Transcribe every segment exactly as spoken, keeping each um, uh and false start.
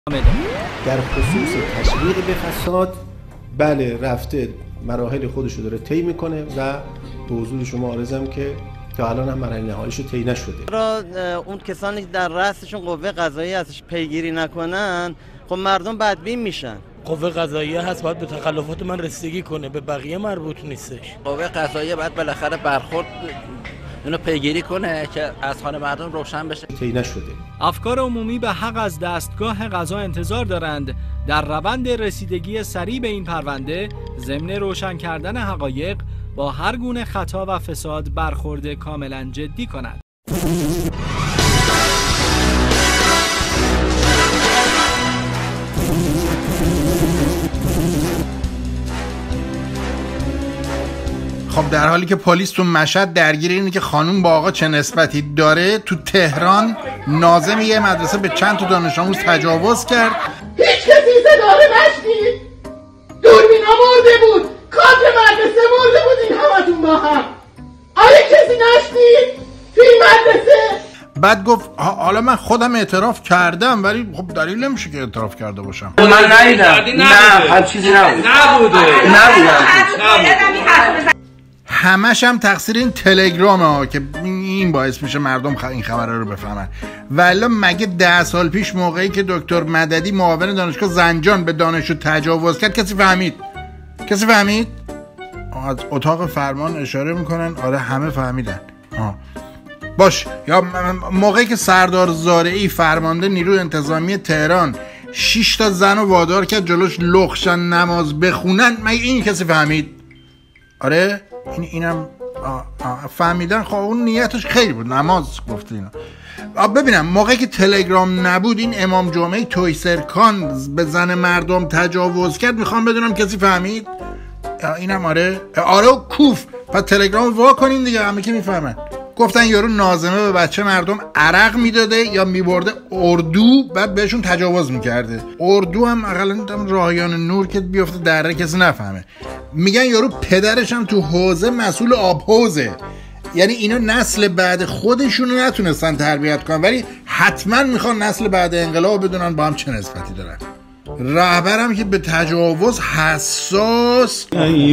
در خصوص تشویق به فساد بله رفته مراحل خودش رو داره طی میکنه و به حضور شما عرضم که تا الان هم مراحل نهاییش رو طی نشده. را اون کسانی که در رأسشون قوه قضاییه هستش پیگیری نکنن خب مردم بدبین میشن. قوه قضاییه هست باید به تخلفات من رسیدگی کنه، به بقیه مربوط نیستش. قوه قضاییه باید بالاخره برخورد اینو پیگیری کنه که اذهان مردم روشن بشه. طی نشده. افکار عمومی به حق از دستگاه قضا انتظار دارند در روند رسیدگی سریع به این پرونده ضمن روشن کردن حقایق با هر گونه خطا و فساد برخورد کاملا جدی کند. خب در حالی که پلیس تو مشهد درگیر اینه که خانوم با آقا چه نسبتی داره، تو تهران ناظم یه مدرسه به چند تا دانش آموز تجاوز کرد. هیچ کسی صدا رو نشنید. دوربینا مرده بود، کادر مدرسه مرده بود، این همتون با هم. آیا کسی نشنید توی مدرسه؟ بعد گفت حالا من خودم اعتراف کردم ولی خب دلیل نمیشه که اعتراف کرده باشم. من ندیدم. نه هر چیزی نبود. نبوده. نبودم. همش هم تقصیر این تلگرامه ها که این باعث میشه مردم این خبره رو بفهمن. ولی مگه ده سال پیش موقعی که دکتر مددی معاون دانشگاه زنجان به دانشجو تجاوز کرد کسی فهمید؟ کسی فهمید؟ از اتاق فرمان اشاره میکنن آره همه فهمیدن. آه. باش یا موقعی که سردار زارعی فرمانده نیروی انتظامی تهران شش تا زن رو وادار کرد جلوش لخشن نماز بخونن مگه این کسی فهمید؟ آره این اینم آه آه فهمیدن. خب اون نیتش خیلی بود نماز گفت اینا. ببینم موقعی که تلگرام نبود این امام جمعه تویسرکان به زن مردم تجاوز کرد میخوام بدونم کسی فهمید؟ اینم آره آره و کوف پس تلگرام وا کنین دیگه همه که میفهمن. گفتن یارو ناظمه به بچه مردم عرق میداده یا میبرده اردو بعد بهشون تجاوز میکرده. اردو هم اقلا راهیان نور که بیفته دره کسی نفهمه. میگن یارو پدرش هم تو حوزه مسئول آب حوزه. یعنی اینا نسل بعد خودشونو نتونستن تربیت کنن ولی حتما میخوان نسل بعد انقلاب بدونن با هم چه نسبتی دارن. رهبرم که به تجاوز حساس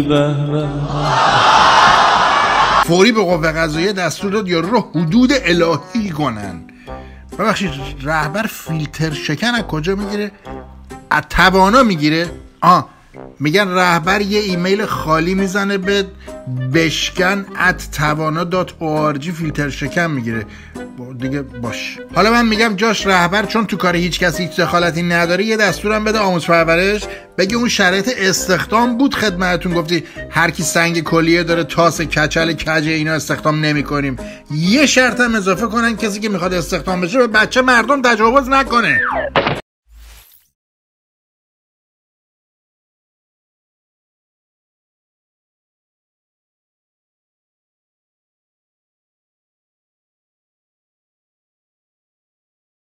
فوری به قوه قضاییه دستور داد یارو رو حدود الهی کنن. ببخشید رهبر فیلتر شکن از کجا میگیره؟ از توانا میگیره؟ آه میگن رهبر یه ایمیل خالی میزنه به بشکن ات توانا دات او آر جی فیلتر شکن میگیره دیگه. باش حالا من میگم جاش رهبر چون تو کار هیچ کسی هیچ دخالتی نداره یه دستورم بده آموز پرورش بگه اون شرایط استخدام بود خدمتتون گفتی هر کی سنگ کلیه داره تاس کچل کجه اینا استخدام نمیکنیم. یه شرط هم اضافه کنن کسی که میخواد استخدام بشه به بچه مردم تجاوز نکنه.